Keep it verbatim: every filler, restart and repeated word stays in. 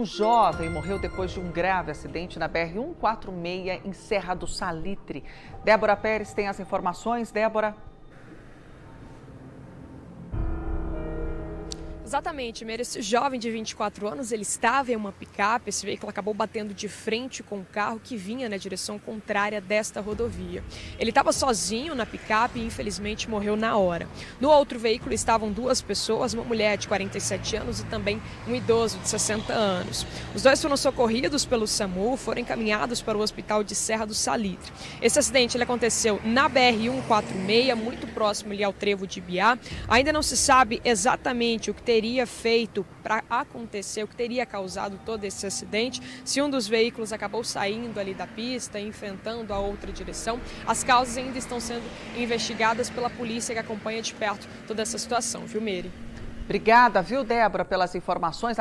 Um jovem morreu depois de um grave acidente na B R cento e quarenta e seis em Serra do Salitre. Débora Pérez tem as informações. Débora. Exatamente, Meire. Esse jovem de vinte e quatro anos, ele estava em uma picape. Esse veículo acabou batendo de frente com o carro que vinha na direção contrária desta rodovia. Ele estava sozinho na picape e infelizmente morreu na hora. No outro veículo estavam duas pessoas, uma mulher de quarenta e sete anos e também um idoso de sessenta anos. Os dois foram socorridos pelo SAMU, foram encaminhados para o hospital de Serra do Salitre. Esse acidente ele aconteceu na B R cento e quarenta e seis, muito próximo ali ao trevo de Ibiá. Ainda não se sabe exatamente o que teria teria feito para acontecer, o que teria causado todo esse acidente, se um dos veículos acabou saindo ali da pista, enfrentando a outra direção. As causas ainda estão sendo investigadas pela polícia que acompanha de perto toda essa situação, viu, Meire? Obrigada, viu, Débora, pelas informações.